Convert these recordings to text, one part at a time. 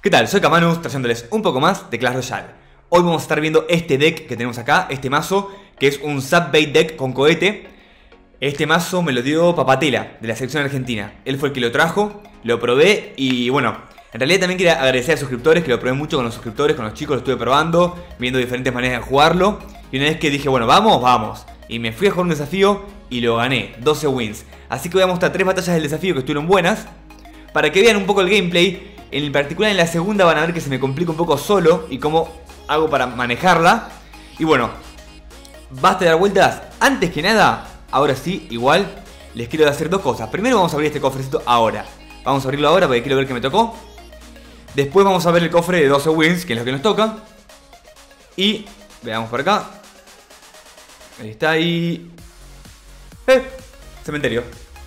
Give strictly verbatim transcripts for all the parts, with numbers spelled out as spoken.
¿Qué tal? Soy Kamanus, trayéndoles un poco más de Clash Royale. Hoy vamos a estar viendo este deck que tenemos acá, este mazo, que es un Sub-Bait deck con cohete. Este mazo me lo dio Papatela, de la selección argentina. Él fue el que lo trajo, lo probé y bueno, en realidad también quería agradecer a suscriptores, que lo probé mucho con los suscriptores, con los chicos, lo estuve probando, viendo diferentes maneras de jugarlo. Y una vez que dije, bueno, vamos, vamos. Y me fui a jugar un desafío y lo gané, doce wins. Así que voy a mostrar tres batallas del desafío que estuvieron buenas, para que vean un poco el gameplay. En particular en la segunda van a ver que se me complica un poco solo y cómo hago para manejarla. Y bueno, basta de dar vueltas. Antes que nada, ahora sí, igual, les quiero hacer dos cosas. Primero vamos a abrir este cofrecito ahora. Vamos a abrirlo ahora porque quiero ver qué me tocó. Después vamos a ver el cofre de doce wins, que es lo que nos toca. Y veamos por acá. Ahí está, ahí. ¡Eh! Cementerio.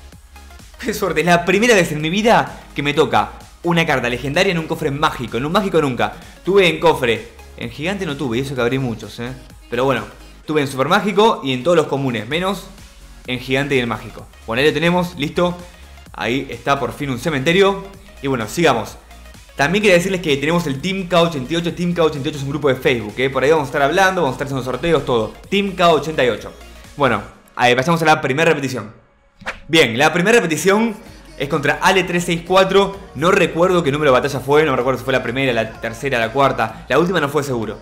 ¡Qué suerte! Es la primera vez en mi vida que me toca una carta legendaria en un cofre mágico. En un mágico nunca. Tuve en cofre. En gigante no tuve, y eso que abrí muchos, ¿eh? Pero bueno, tuve en super mágico y en todos los comunes, menos en gigante y en mágico. Bueno, ahí lo tenemos, listo. Ahí está por fin un cementerio. Y bueno, sigamos. También quería decirles que tenemos el Team K ochenta y ocho. Team K ochenta y ocho es un grupo de Facebook, ¿eh? Por ahí vamos a estar hablando, vamos a estar haciendo sorteos, todo. Team K ochenta y ocho. Bueno, ahí pasamos a la primera repetición. Bien, la primera repetición es contra Ale trescientos sesenta y cuatro. No recuerdo qué número de batalla fue. No recuerdo si fue la primera, la tercera, la cuarta. La última no fue seguro.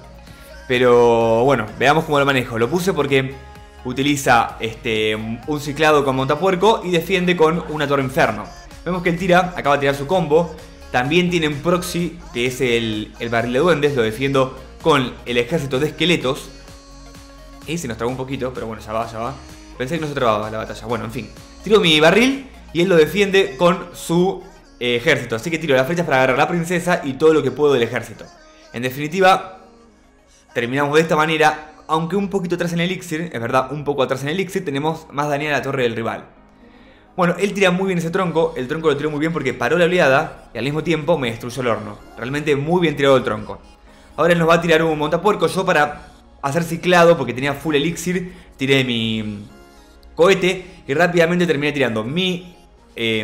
Pero bueno, veamos cómo lo manejo. Lo puse porque utiliza este, un ciclado con montapuerco y defiende con una torre inferno. Vemos que él tira, acaba de tirar su combo. También tiene un proxy, que es el, el barril de duendes. Lo defiendo con el ejército de esqueletos. Y se nos trabó un poquito, pero bueno, ya va, ya va. Pensé que no se trababa la batalla. Bueno, en fin. Tiro mi barril y él lo defiende con su eh, ejército. Así que tiro las flechas para agarrar a la princesa y todo lo que puedo del ejército. En definitiva, terminamos de esta manera. Aunque un poquito atrás en el elixir, es verdad, un poco atrás en el elixir, tenemos más dañada la torre del rival. Bueno, él tira muy bien ese tronco. El tronco lo tiró muy bien porque paró la oleada y al mismo tiempo me destruyó el horno. Realmente muy bien tirado el tronco. Ahora él nos va a tirar un montapuerco. Yo, para hacer ciclado, porque tenía full elixir, tiré mi cohete y rápidamente terminé tirando mi eh,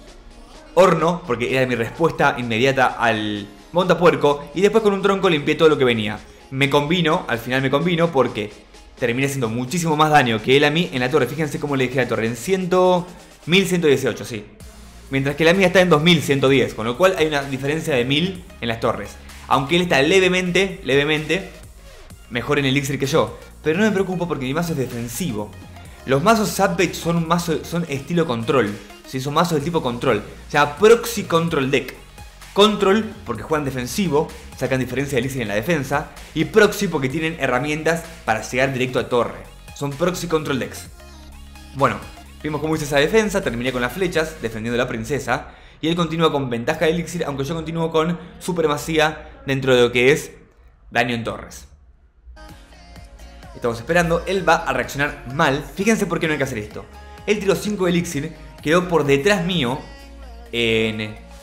horno, porque era mi respuesta inmediata al montapuerco. Y después con un tronco limpié todo lo que venía. Me combino, al final me combino porque terminé haciendo muchísimo más daño que él a mí en la torre. Fíjense cómo le dejé la torre en cien, mil ciento dieciocho, sí. Mientras que la mía está en dos mil ciento diez, con lo cual hay una diferencia de mil en las torres. Aunque él está levemente, levemente mejor en el elixir que yo. Pero no me preocupo porque mi mazo es defensivo. Los mazos Sub-Bait son un mazo, son estilo control. ¿Sí? Son mazos de tipo control. O sea, proxy control deck. Control porque juegan defensivo, sacan diferencia de elixir en la defensa. Y proxy porque tienen herramientas para llegar directo a torre. Son proxy control decks. Bueno, vimos cómo hice esa defensa. Terminé con las flechas, defendiendo a la princesa. Y él continúa con ventaja de elixir, aunque yo continúo con supremacía dentro de lo que es daño en torres. Estamos esperando, él va a reaccionar mal. Fíjense por qué no hay que hacer esto. Él tiró cinco de elixir, quedó por detrás mío en,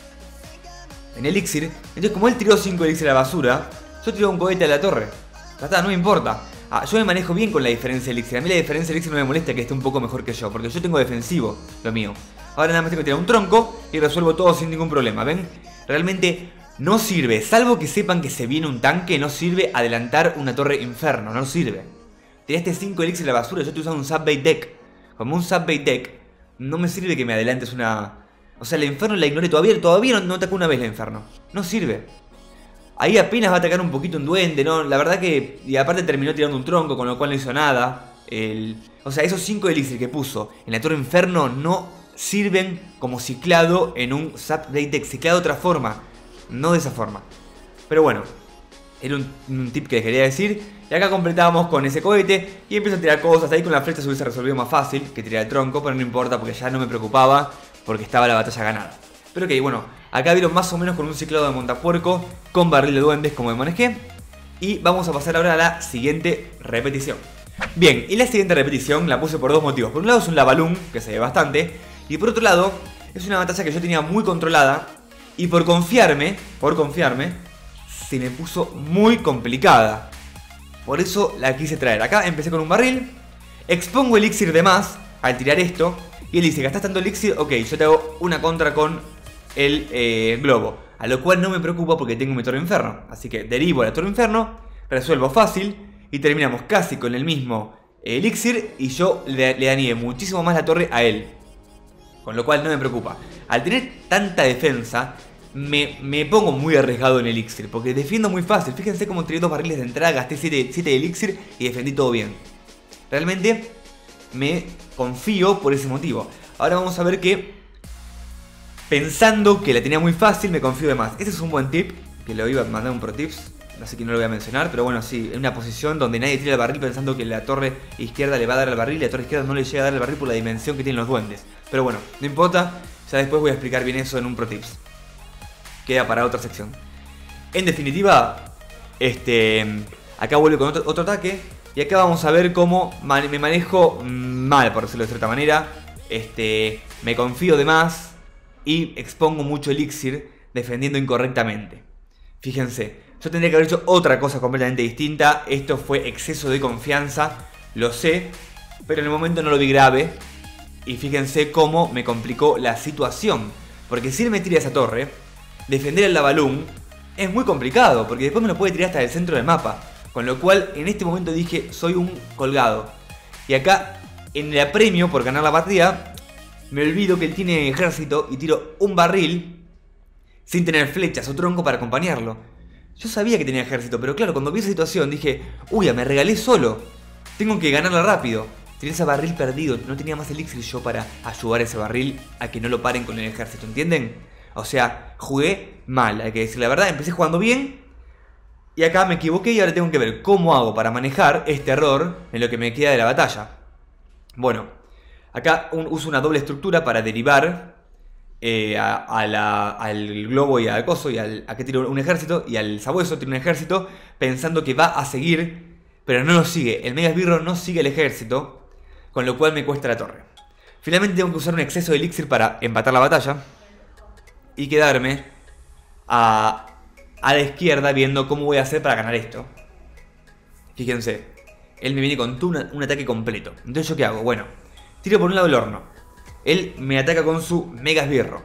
en elixir. Entonces, como él tiró cinco de elixir a la basura, yo tiro un cohete a la torre. Ya está, no me importa. Ah, yo me manejo bien con la diferencia de elixir. A mí la diferencia de elixir no me molesta que esté un poco mejor que yo, porque yo tengo defensivo lo mío. Ahora nada más tengo que tirar un tronco y resuelvo todo sin ningún problema. ¿Ven? Realmente no sirve, salvo que sepan que se viene un tanque, no sirve adelantar una torre inferno, no sirve. Tiraste cinco elixir a la basura, yo estoy usando un Sub-Bait deck. Como un Sub-Bait deck, no me sirve que me adelantes una... O sea, la inferno la ignoré, todavía, todavía no, no atacó una vez la inferno. No sirve. Ahí apenas va a atacar un poquito un duende, ¿no? La verdad que... Y aparte terminó tirando un tronco, con lo cual no hizo nada. El... O sea, esos cinco elixir que puso en la torre inferno no sirven como ciclado en un Sub-Bait deck. Ciclado de otra forma, no de esa forma. Pero bueno, era un, un tip que les quería decir. Y acá completamos con ese cohete y empiezo a tirar cosas. Ahí con la flecha se hubiese resolvido más fácil que tirar el tronco, pero no importa porque ya no me preocupaba, porque estaba la batalla ganada. Pero ok, bueno, acá vieron más o menos con un ciclado de montapuerco, con barril de duendes como me manejé. Y vamos a pasar ahora a la siguiente repetición. Bien, y la siguiente repetición la puse por dos motivos. Por un lado es un Lavalum, que se ve bastante. Y por otro lado, es una batalla que yo tenía muy controlada. Y por confiarme, por confiarme, se me puso muy complicada. Por eso la quise traer. Acá empecé con un barril. Expongo elixir de más al tirar esto. Y él dice, ¿gastás tanto elixir? Ok, yo te hago una contra con el eh, globo. A lo cual no me preocupa porque tengo mi torre inferno. Así que derivo a la torre inferno, resuelvo fácil y terminamos casi con el mismo elixir y yo le, le dañé muchísimo más la torre a él. Con lo cual no me preocupa. Al tener tanta defensa, me, me pongo muy arriesgado en elixir, porque defiendo muy fácil. Fíjense cómo tiré dos barriles de entrada, gasté siete de elixir y defendí todo bien. Realmente me confío por ese motivo. Ahora vamos a ver que, pensando que la tenía muy fácil, me confío de más. Ese es un buen tip, que lo iba a mandar un pro tips, así que no lo voy a mencionar. Pero bueno, sí, en una posición donde nadie tira el barril pensando que la torre izquierda le va a dar el barril y la torre izquierda no le llega a dar el barril por la dimensión que tienen los duendes. Pero bueno, no importa, ya después voy a explicar bien eso en un pro tips. Queda para otra sección. En definitiva, este, acá vuelvo con otro, otro ataque. Y acá vamos a ver cómo man, me manejo mal, por decirlo de cierta manera. Este, me confío de más y expongo mucho elixir defendiendo incorrectamente. Fíjense, yo tendría que haber hecho otra cosa completamente distinta. Esto fue exceso de confianza, lo sé, pero en el momento no lo vi grave. Y fíjense cómo me complicó la situación. Porque si él me tira esa torre, defender el Lavaloon es muy complicado, porque después me lo puede tirar hasta el centro del mapa. Con lo cual en este momento dije, soy un colgado. Y acá en el apremio por ganar la partida, me olvido que él tiene ejército y tiro un barril sin tener flechas o tronco para acompañarlo. Yo sabía que tenía ejército, pero claro, cuando vi esa situación dije, uy, me regalé solo, tengo que ganarla rápido. Tenía ese barril perdido, no tenía más elixir yo para ayudar a ese barril a que no lo paren con el ejército, ¿entienden? O sea, jugué mal, hay que decir la verdad, empecé jugando bien y acá me equivoqué y ahora tengo que ver cómo hago para manejar este error en lo que me queda de la batalla. Bueno, acá un, uso una doble estructura para derivar eh, a, a la, al globo y al coso, y al, aquí tiro un ejército, y al sabueso tiro un ejército, pensando que va a seguir, pero no lo sigue. El Mega Esbirro no sigue el ejército, con lo cual me cuesta la torre. Finalmente tengo que usar un exceso de elixir para empatar la batalla y quedarme a, a la izquierda viendo cómo voy a hacer para ganar esto. Fíjense, él me viene con un, un ataque completo. Entonces ¿yo qué hago? Bueno, tiro por un lado el horno. Él me ataca con su Mega Esbirro.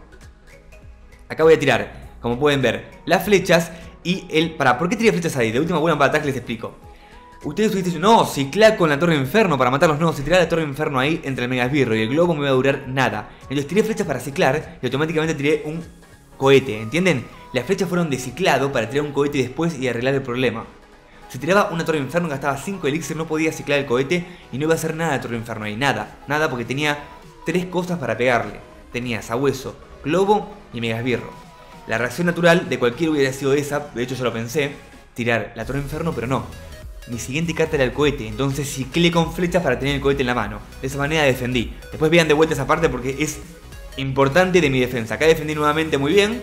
Acá voy a tirar, como pueden ver, las flechas y el... Para, ¿por qué tiré flechas ahí? De última buena para ataque les explico. Ustedes dicen, no, ciclar con la torre inferno para matarlos. No, si tiré la torre inferno ahí entre el Mega Esbirro y el globo me va a durar nada. Entonces tiré flechas para ciclar y automáticamente tiré un cohete, ¿entienden? Las flechas fueron de ciclado para tirar un cohete después y arreglar el problema. Si tiraba una torre inferno gastaba cinco elixir, no podía ciclar el cohete y no iba a hacer nada de torre inferno ahí, nada. Nada porque tenía tres cosas para pegarle. Tenía sabueso, globo y Mega Esbirro. La reacción natural de cualquiera hubiera sido esa, de hecho yo lo pensé, tirar la torre inferno, pero no. Mi siguiente carta era el cohete, entonces ciclé con flechas para tener el cohete en la mano. De esa manera defendí. Después vean de vuelta esa parte porque es importante de mi defensa. Acá defendí nuevamente muy bien.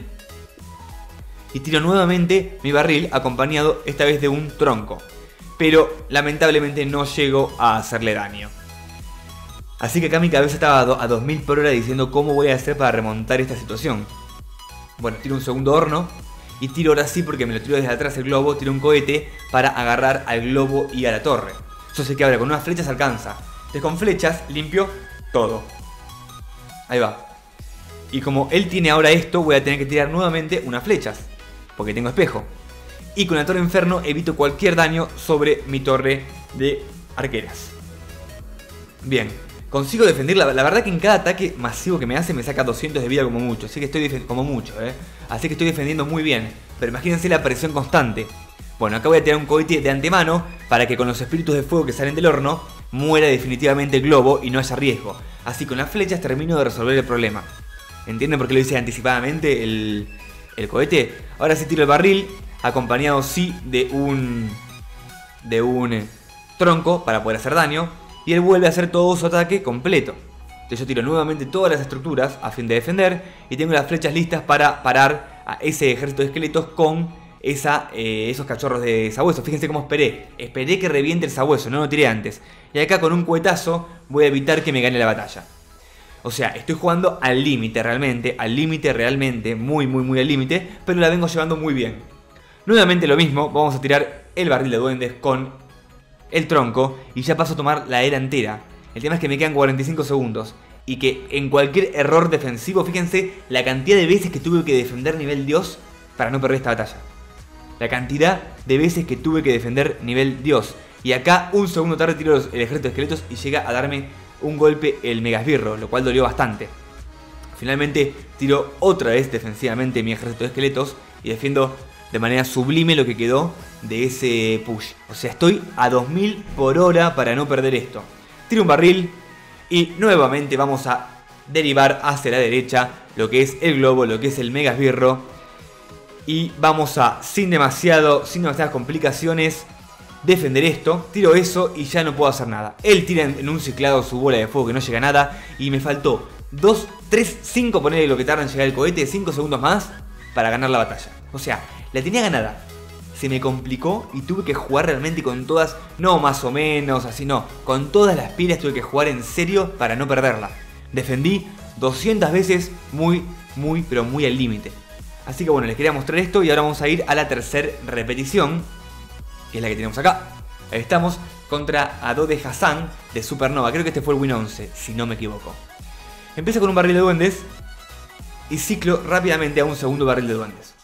Y tiro nuevamente mi barril acompañado esta vez de un tronco. Pero lamentablemente no llego a hacerle daño. Así que acá mi cabeza estaba a dos mil por hora diciendo cómo voy a hacer para remontar esta situación. Bueno, tiro un segundo horno. Y tiro ahora sí, porque me lo tiro desde atrás el globo, tiro un cohete para agarrar al globo y a la torre. Yo sé que ahora con unas flechas alcanza. Entonces con flechas limpio todo. Ahí va. Y como él tiene ahora esto, voy a tener que tirar nuevamente unas flechas, porque tengo espejo. Y con la torre inferno evito cualquier daño sobre mi torre de arqueras. Bien, consigo defenderla. La verdad que en cada ataque masivo que me hace me saca doscientos de vida como mucho. Así que estoy como mucho, ¿eh? Así que estoy defendiendo muy bien. Pero imagínense la presión constante. Bueno, acá voy a tirar un cohete de antemano para que con los espíritus de fuego que salen del horno muera definitivamente el globo y no haya riesgo. Así con las flechas termino de resolver el problema. ¿Entienden por qué lo hice anticipadamente el, el cohete? Ahora sí tiro el barril, acompañado sí de un, de un tronco para poder hacer daño. Y él vuelve a hacer todo su ataque completo. Entonces yo tiro nuevamente todas las estructuras a fin de defender. Y tengo las flechas listas para parar a ese ejército de esqueletos con esa, eh, esos cachorros de sabueso. Fíjense cómo esperé. Esperé que reviente el sabueso, no lo tiré antes. Y acá con un cuetazo voy a evitar que me gane la batalla. O sea, estoy jugando al límite realmente. Al límite realmente, muy muy muy al límite. Pero la vengo llevando muy bien. Nuevamente lo mismo, vamos a tirar el barril de duendes con el tronco y ya paso a tomar la era entera. El tema es que me quedan cuarenta y cinco segundos y que en cualquier error defensivo, fíjense la cantidad de veces que tuve que defender nivel Dios para no perder esta batalla. La cantidad de veces que tuve que defender nivel Dios. Y acá un segundo tarde tiro el ejército de esqueletos y llega a darme un golpe el megasbirro, lo cual dolió bastante. Finalmente tiro otra vez defensivamente mi ejército de esqueletos y defiendo de manera sublime lo que quedó de ese push. O sea, estoy a dos mil por hora para no perder esto. Tiro un barril y nuevamente vamos a derivar hacia la derecha lo que es el globo, lo que es el megasbirro. Y vamos a, sin demasiado, sin demasiadas complicaciones, defender esto. Tiro eso y ya no puedo hacer nada. Él tira en un ciclado su bola de fuego que no llega a nada. Y me faltó dos, tres, cinco, ponerle lo que tarda en llegar el cohete, cinco segundos más para ganar la batalla. O sea, la tenía ganada. Se me complicó y tuve que jugar realmente con todas, no más o menos, así no. Con todas las pilas tuve que jugar en serio para no perderla. Defendí doscientas veces muy, muy, pero muy al límite. Así que bueno, les quería mostrar esto y ahora vamos a ir a la tercera repetición, que es la que tenemos acá. Ahí estamos contra Adode Hassan de Supernova. Creo que este fue el win once, si no me equivoco. Empiezo con un barril de duendes y ciclo rápidamente a un segundo barril de duendes.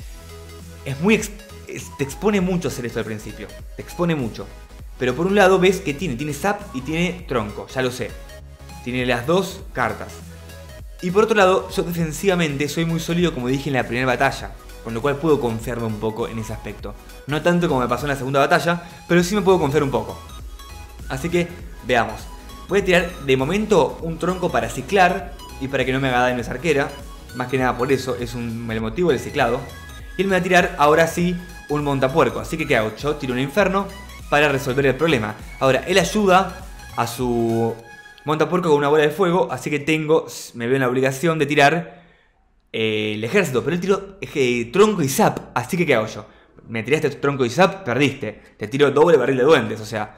Es muy... Ex te expone mucho hacer esto al principio. Te expone mucho. Pero por un lado ves que tiene, tiene zap y tiene tronco, ya lo sé. Tiene las dos cartas. Y por otro lado, yo defensivamente soy muy sólido como dije en la primera batalla. Con lo cual puedo confiarme un poco en ese aspecto. No tanto como me pasó en la segunda batalla, pero sí me puedo confiar un poco. Así que, veamos. Voy a tirar de momento un tronco para ciclar y para que no me haga daño esa arquera. Más que nada por eso, es un, el motivo del ciclado. Y él me va a tirar ahora sí un montapuerco. Así que ¿qué hago? Yo tiro un inferno para resolver el problema. Ahora, él ayuda a su montapuerco con una bola de fuego. Así que tengo, me veo en la obligación de tirar eh, el ejército. Pero él tiró eh, tronco y zap. Así que ¿qué hago yo? Me tiraste tronco y zap, perdiste. Te tiro doble barril de duendes. O sea,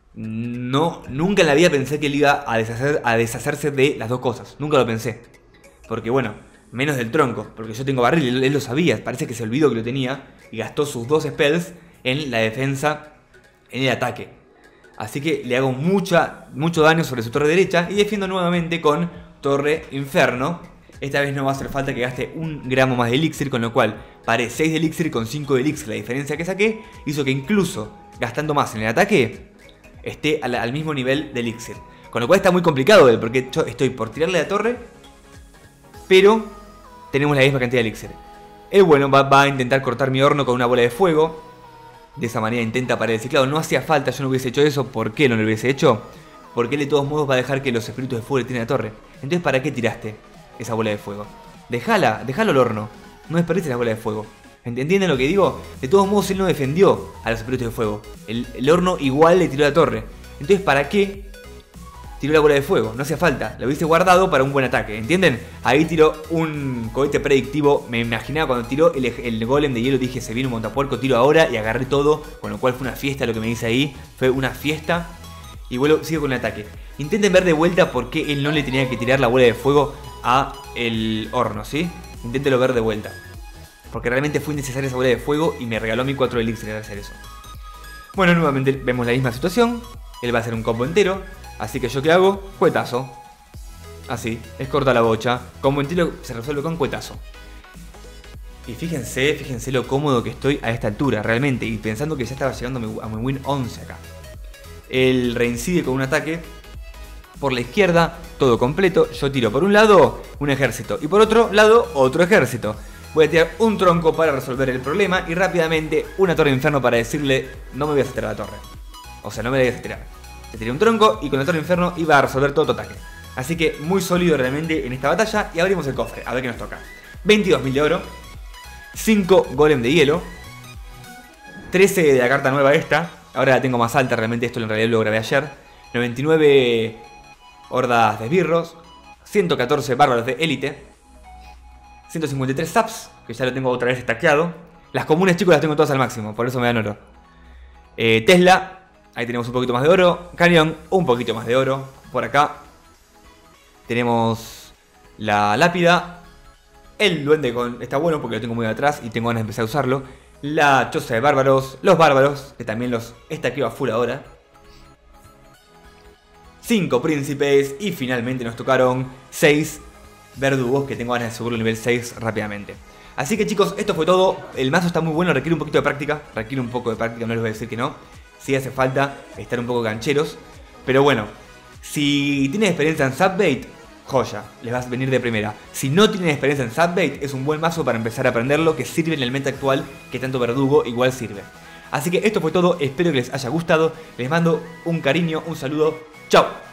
no, nunca en la vida pensé que él iba a, deshacer, a deshacerse de las dos cosas. Nunca lo pensé. Porque bueno, menos del tronco, porque yo tengo barril, él, él lo sabía, parece que se olvidó que lo tenía y gastó sus dos spells en la defensa, en el ataque. Así que le hago mucha, mucho daño sobre su torre derecha y defiendo nuevamente con torre inferno. Esta vez no va a hacer falta que gaste un gramo más de elixir, con lo cual paré seis de elixir con cinco de elixir. La diferencia que saqué hizo que incluso gastando más en el ataque esté al, al mismo nivel de elixir. Con lo cual está muy complicado él, porque yo estoy por tirarle la torre, pero tenemos la misma cantidad de elixir. El bueno va, va a intentar cortar mi horno con una bola de fuego. De esa manera intenta parar el ciclado. No hacía falta, yo no hubiese hecho eso. ¿Por qué no lo hubiese hecho? Porque él de todos modos va a dejar que los espíritus de fuego le tiren la torre. Entonces, ¿para qué tiraste esa bola de fuego? Dejala, dejalo al horno. No desperdices la bola de fuego. ¿Entienden lo que digo? De todos modos él no defendió a los espíritus de fuego. El, el horno igual le tiró la torre. Entonces, ¿para qué tiró la bola de fuego? No hacía falta, lo hubiese guardado para un buen ataque, ¿entienden? Ahí tiró un cohete predictivo. Me imaginaba cuando tiró el, el golem de hielo, dije se viene un montapuerco, tiro ahora y agarré todo. Con lo cual fue una fiesta lo que me dice ahí. Fue una fiesta. Y vuelvo, sigo con el ataque. Intenten ver de vuelta por qué él no le tenía que tirar la bola de fuego a el horno, ¿sí? Inténtenlo ver de vuelta. Porque realmente fue innecesaria esa bola de fuego y me regaló a mí cuatro elixir al hacer eso. Bueno, nuevamente vemos la misma situación. Él va a hacer un combo entero. Así que yo ¿qué hago? Cuetazo. Así, es corta la bocha. Combo entero se resuelve con cuetazo. Y fíjense, fíjense lo cómodo que estoy a esta altura, realmente. Y pensando que ya estaba llegando a mi, a mi win once acá. Él reincide con un ataque por la izquierda, todo completo. Yo tiro por un lado un ejército y por otro lado otro ejército. Voy a tirar un tronco para resolver el problema y rápidamente una torre de inferno para decirle no me voy a tirar la torre. O sea, no me la voy a tirar. Te tiré un tronco y con la torre de inferno iba a resolver todo tu ataque. Así que muy sólido realmente en esta batalla. Y abrimos el cofre, a ver qué nos toca. veintidós mil de oro, cinco golem de hielo, trece de la carta nueva esta. Ahora la tengo más alta, realmente esto en realidad lo grabé ayer. noventa y nueve hordas de esbirros, ciento catorce bárbaros de élite, ciento cincuenta y tres zaps, que ya lo tengo otra vez stackeado. Las comunes, chicos, las tengo todas al máximo, por eso me dan oro. eh, Tesla, ahí tenemos un poquito más de oro. Cañón, un poquito más de oro. Por acá tenemos la lápida. El duende con está bueno porque lo tengo muy atrás y tengo ganas de empezar a usarlo. La choza de bárbaros, los bárbaros, que también los estaqueo a full ahora. cinco príncipes y finalmente nos tocaron seis verdugos, que tengo ganas de subirlo al nivel seis rápidamente. Así que chicos, esto fue todo. El mazo está muy bueno, requiere un poquito de práctica. Requiere un poco de práctica, no les voy a decir que no. Sí hace falta estar un poco cancheros. Pero bueno, si tienes experiencia en Subbait, joya, les vas a venir de primera. Si no tienen experiencia en Subbait, es un buen mazo para empezar a aprenderlo, que sirve en el meta actual, que tanto verdugo igual sirve. Así que esto fue todo, espero que les haya gustado. Les mando un cariño, un saludo. ¡Chao!